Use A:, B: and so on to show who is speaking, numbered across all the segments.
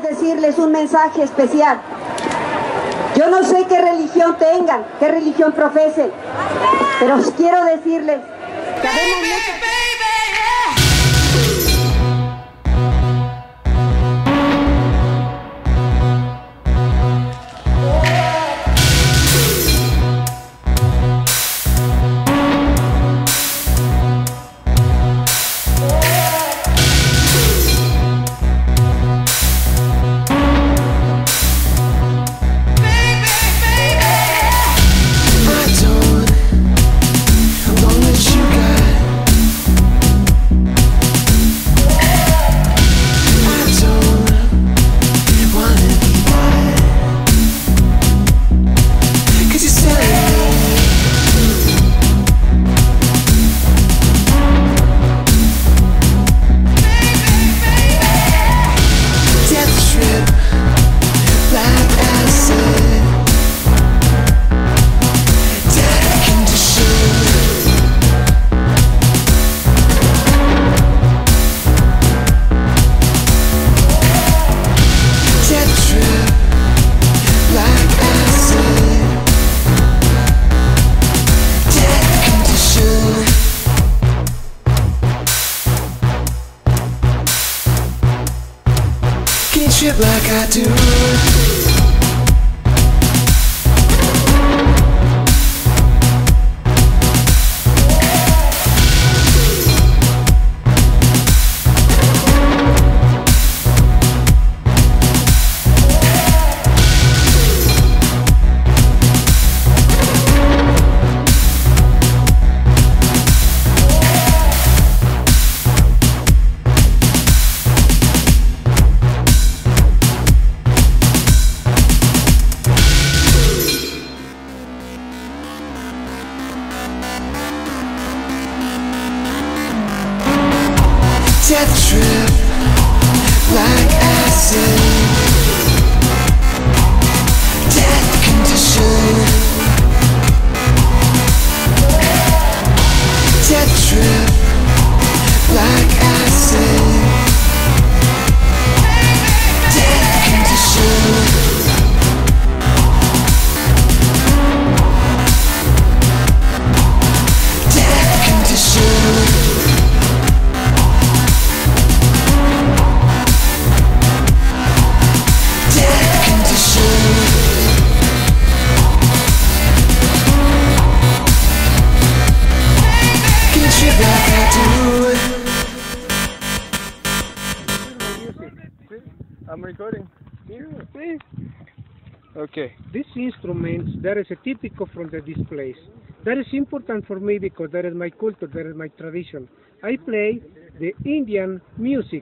A: decirles un mensaje especial. Yo no sé qué religión tengan, qué religión profesen, pero os quiero decirles que habemos muchas...
B: Trip like I do. Death trip like acid. Death condition. Death trip like acid. Death condition.
C: I'm recording.
D: Please.
C: Okay.
D: These instruments, that is a typical from this place. That is important for me because that is my culture, that is my tradition. I play the Indian music.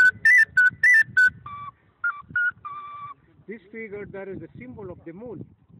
D: This figure, that is the symbol of the moon.